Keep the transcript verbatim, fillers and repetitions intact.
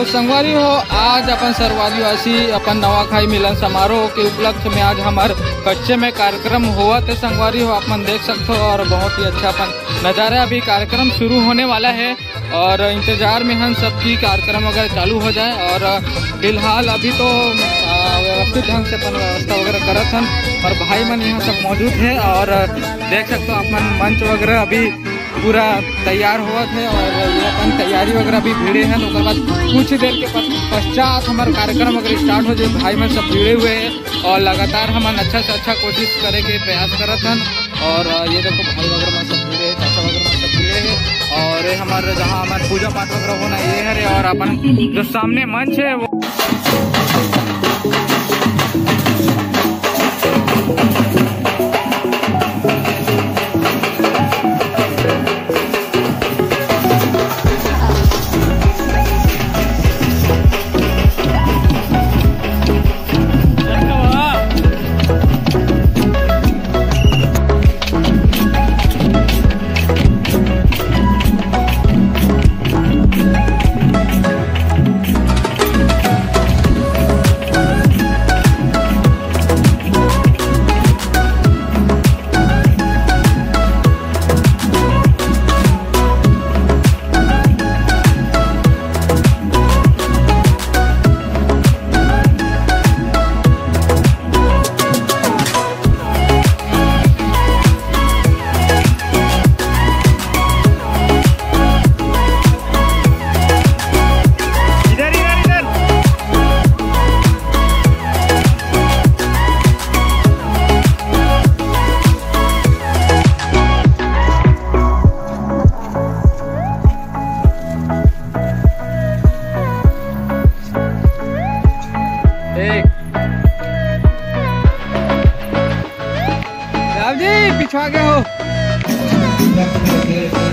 संगवारी हो, आज अपन सर्वादिवासी अपन नवाखाई मिलन समारोह के उपलक्ष्य में आज हमारे कच्चे में कार्यक्रम हुआ थे संगवारी हो, अपन देख सकते हो। और बहुत ही अच्छा अपन नज़ारा, अभी कार्यक्रम शुरू होने वाला है और इंतजार में हम सबकी कार्यक्रम अगर चालू हो जाए। और फिलहाल अभी तो व्यवस्थित ढंग से अपन व्यवस्था वगैरह करत हन और भाई मन यहाँ सब मौजूद है। और देख सकते हो अपन मंच वगैरह अभी पूरा तैयार हुआ है और ये अपन तैयारी वगैरह भी भीड़े हैं। उसके बाद कुछ देर के पश्चात हमारा कार्यक्रम अगर स्टार्ट हो जाए, भाई मन सब भीड़े हुए हैं और लगातार हम अच्छा से अच्छा कोशिश करे के प्रयास करत हन। और ये देखो भाई वगैरह में सब भीड़े, चाचा वगैरह में सब भीड़े है। और ये हमारे जहाँ हमारे पूजा पाठ वगैरह होना ये है। और अपन जो सामने मंच है वो पिछवा गए हो।